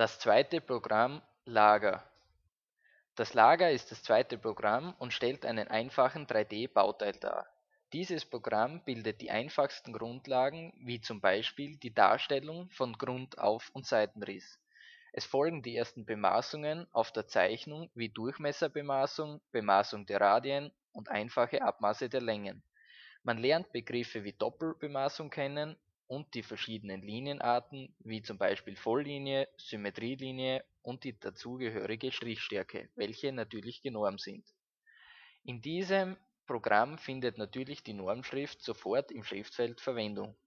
Das zweite Programm Lager. Das Lager ist das zweite Programm und stellt einen einfachen 3D-Bauteil dar. Dieses Programm bildet die einfachsten Grundlagen, wie zum Beispiel die Darstellung von Grundauf- und Seitenriss. Es folgen die ersten Bemaßungen auf der Zeichnung wie Durchmesserbemaßung, Bemaßung der Radien und einfache Abmaße der Längen. Man lernt Begriffe wie Doppelbemaßung kennen und die verschiedenen Linienarten wie zum Beispiel Volllinie, Symmetrielinie und die dazugehörige Strichstärke, welche natürlich genormt sind. In diesem Programm findet natürlich die Normschrift sofort im Schriftfeld Verwendung.